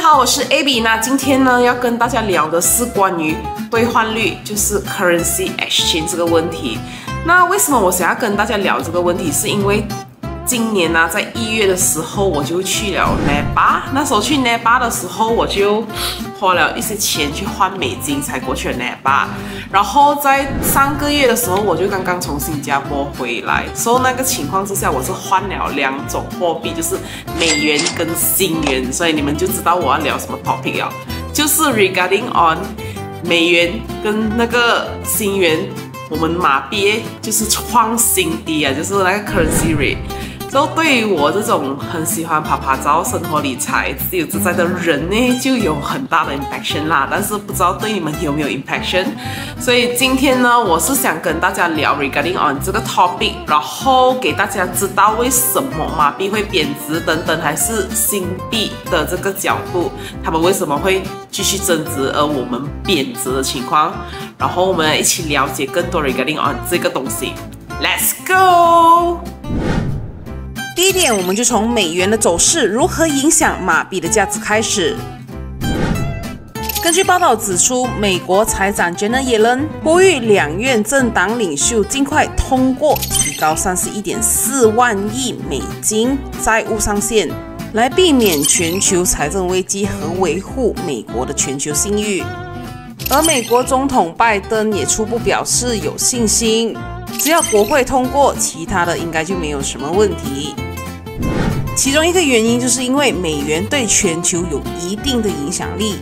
好，我是 Abby。那今天呢，要跟大家聊的是关于兑换率，就是 currency exchange 这个问题。那为什么我想要跟大家聊这个问题？是因为今年呢，在1月的时候，我就去了内巴。那时候去内巴的时候，我就花了一些钱去换美金，才过去了内巴。然后在3个月的时候，我就刚刚从新加坡回来，所以那个情况之下，我是换了2种货币，就是美元跟新元。所以你们就知道我要聊什么 topic 了，就是 regarding on 美元跟那个新元，我们马币就是创新低啊，就是那个 currency rate。就对于我这种很喜欢拍拍照、生活理财、自由自在的人呢，就有很大的 impact 啦。但是不知道对你们有没有 impact？ 所以今天呢，我是想跟大家聊 regarding on 这个 topic， 然后给大家知道为什么马币会贬值等等，还是新币的这个角度，他们为什么会继续增值，而我们贬值的情况，然后我们一起了解更多 regarding on 这个东西。Let's go！ 第一点，我们就从美元的走势如何影响马币的价值开始。根据报道指出，美国财长 Janet Yellen 呼吁2院政党领袖尽快通过提高31.4万亿美金债务上限，来避免全球财政危机和维护美国的全球信誉。而美国总统拜登也初步表示有信心，只要国会通过，其他的应该就没有什么问题。其中一个原因就是因为美元对全球有一定的影响力。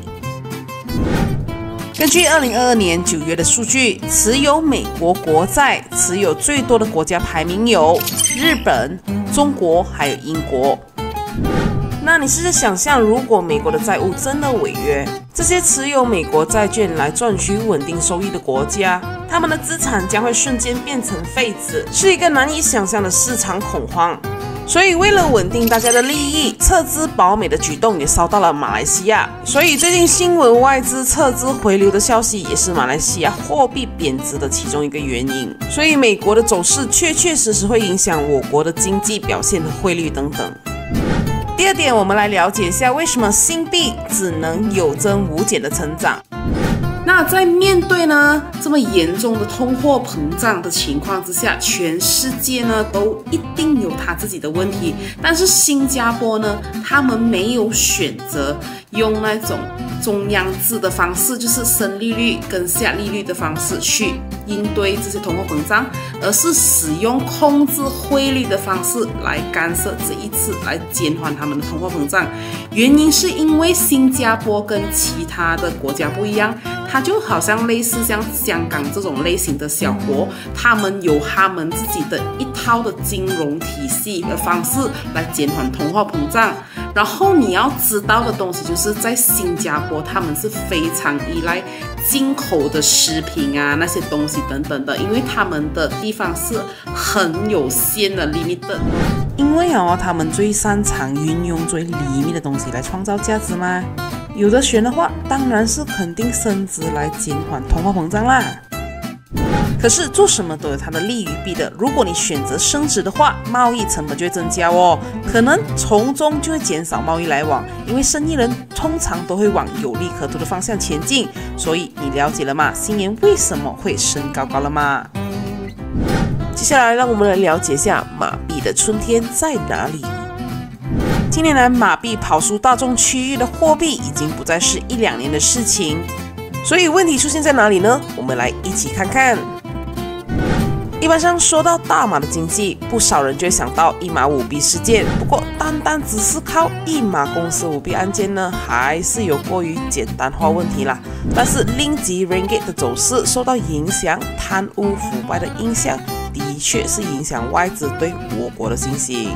根据2022年9月的数据，持有美国国债持有最多的国家排名有日本、中国还有英国。那你试着想象，如果美国的债务真的违约，这些持有美国债券来赚取稳定收益的国家，他们的资产将会瞬间变成废纸，是一个难以想象的市场恐慌。所以为了稳定大家的利益，撤资保美的举动也烧到了马来西亚。所以最近新闻外资撤资回流的消息，也是马来西亚货币贬值的其中一个原因。所以美国的走势确实会影响我国的经济表现和汇率等等。第二点，我们来了解一下为什么新币只能有增无减的成长。 那在面对呢这么严重的通货膨胀的情况之下，全世界呢都一定有他自己的问题，但是新加坡呢，他们没有选择用那种中央制的方式，就是升利率跟下利率的方式去应对这些通货膨胀，而是使用控制汇率的方式来干涉这一次，来减缓他们的通货膨胀。原因是因为新加坡跟其他的国家不一样，它就好像类似像香港这种类型的小国，他们有他们自己的一套的金融体系的方式来减缓通货膨胀。然后你要知道的东西就是在新加坡，他们是非常依赖进口的食品啊那些东西等等的，因为他们的地方是很有限的 limited。 因为他们最擅长运用最里面的东西来创造价值嘛。有的选的话，当然是肯定升值来减缓通货膨胀啦。可是做什么都有它的利与弊的，如果你选择升值的话，贸易成本就会增加哦，可能从中就会减少贸易来往，因为生意人通常都会往有利可图的方向前进。所以你了解了吗？新年为什么会升高了吗？接下来让我们来了解一下马币的春天在哪里。近年来，马币跑输大众区域的货币已经不再是1-2年的事情，所以问题出现在哪里呢？我们来一起看看。一般上说到大马的经济，不少人就会想到1马舞弊事件。不过，单只是靠1马公司舞弊案件呢，还是有过于简单化问题啦。但是令吉 Ringgit 的走势受到影响，贪污腐败的印象的确是影响外资对我国的信心。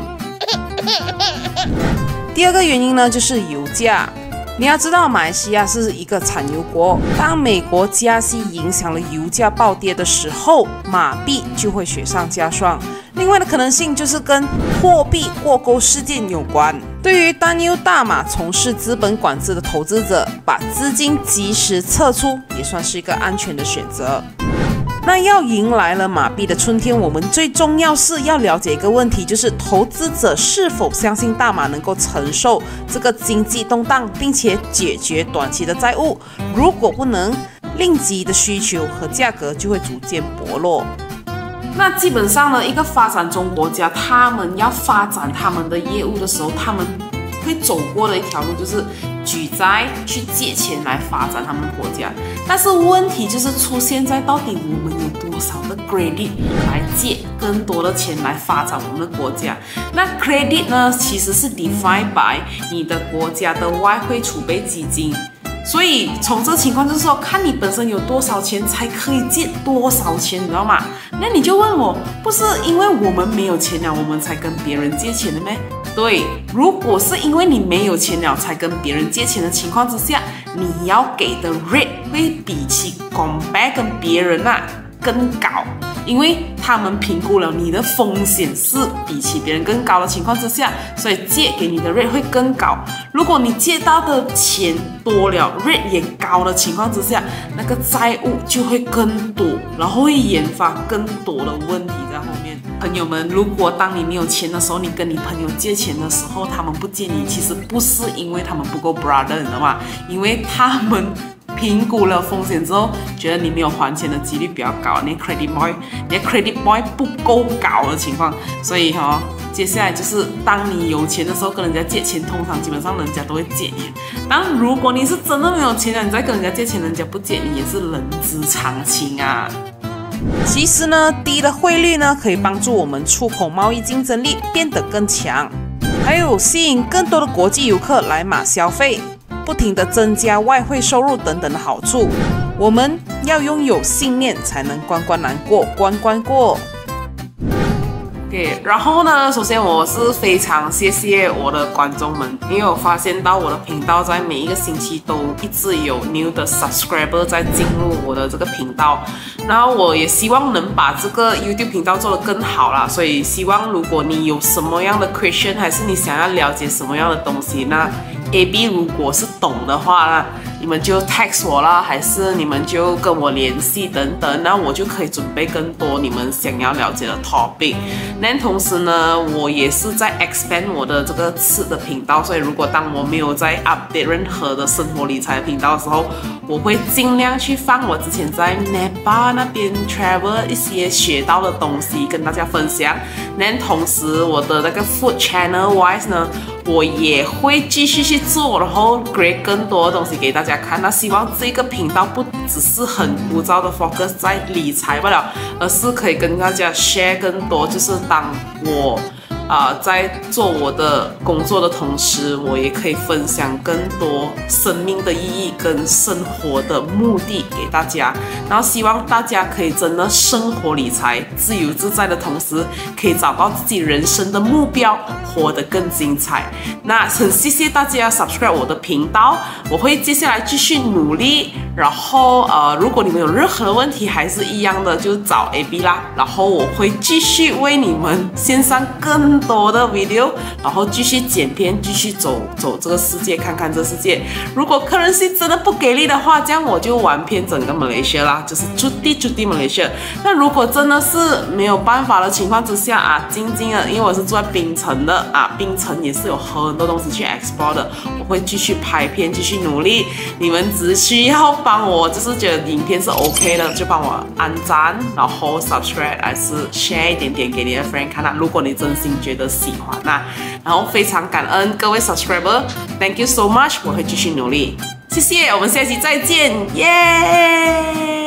第二个原因呢，就是油价。你要知道，马来西亚是一个产油国，当美国加息影响了油价暴跌的时候，马币就会雪上加霜。另外的可能性就是跟货币过钩事件有关。对于担忧大马从事资本管制的投资者，把资金及时撤出也算是一个安全的选择。 那要迎来了马币的春天，我们最重要是要了解一个问题，就是投资者是否相信大马能够承受这个经济动荡，并且解决短期的债务。如果不能，令吉的需求和价格就会逐渐薄弱。 那基本上呢，一个发展中国家，他们要发展他们的业务的时候，他们会走过的一条路就是举债去借钱来发展他们的国家。但是问题就是出现在到底我们有多少的 credit 来借更多的钱来发展我们的国家。那 credit 呢，其实是 defined by 你的国家的外汇储备基金。所以从这个情况就是说，看你本身有多少钱才可以借多少钱，你知道吗？那你就问我，不是因为我们没有钱了，我们才跟别人借钱的咩？对，如果是因为你没有钱了才跟别人借钱的情况之下，你要给的 rate 会比起 compare 跟别人更高，因为他们评估了你的风险是比起别人更高的情况之下，所以借给你的 rate 会更高。如果你借到的钱多了 ，rate 也高的情况之下，那个债务就会更多，然后会引发更多的问题在后面。朋友们，如果当你没有钱的时候，你跟你朋友借钱的时候，他们不借你，其实不是因为他们不够 brother， 你知道吗？因为他们评估了风险之后，觉得你没有还钱的几率比较高，你的 credit point 不够高的情况，所以接下来就是当你有钱的时候跟人家借钱，通常基本上人家都会借你。当如果你是真的没有钱了，你再跟人家借钱，人家不借你也是人之常情啊。 其实呢，低的汇率呢可以帮助我们出口贸易竞争力变得更强，还有吸引更多的国际游客来马消费，不停地增加外汇收入等等的好处。我们要拥有信念，才能关关难过关关过。 然后呢，首先我是非常谢谢我的观众们，因为我发现到我的频道在每一个星期都一直有 new 的 subscriber 在进入我的这个频道，然后我也希望能把这个 YouTube 频道做得更好啦，所以希望如果你有什么样的 question， 还是你想要了解什么样的东西，那 AB 如果是懂的话啦，你们就 text 我啦，还是你们就跟我联系等等，那我就可以准备更多你们想要了解的 topic。那同时呢，我也是在 expand 我的这个次的频道，所以如果当我没有在 update 任何的生活理财的频道的时候，我会尽量去放我之前在 Nepal 那边 travel 一些学到的东西跟大家分享。那同时我的那个 food channel wise 呢，我也会继续去做，然后 create 更多的东西给大家看。那希望这个频道不只是很枯燥的 focus 在理财罢了，而是可以跟大家 share 更多，就是当我在做我的工作的同时，我也可以分享更多生命的意义跟生活的目的给大家，然后希望大家可以真的生活理财自由自在的同时，可以找到自己人生的目标，活得更精彩。那很谢谢大家 subscribe 我的频道，我会接下来继续努力，然后如果你们有任何问题还是一样的，就找 AB 啦，然后我会继续为你们献上更多的 video， 然后继续剪片，继续走这个世界，看看这世界。如果currency真的不给力的话，这样我就玩遍整个 Malaysia 啦，就是驻地 Malaysia。那如果真的是没有办法的情况之下静静的，因为我是住在槟城的槟城也是有很多东西去 explore 的，我会继续拍片，继续努力。你们只需要帮我，就是觉得影片是 OK 的，就帮我按赞，然后 subscribe， 还是 share 一点点给你的 friend 看如果你真心觉得喜欢然后非常感恩各位 subscriber， Thank you so much， 我会继续努力，谢谢，我们下期再见，耶！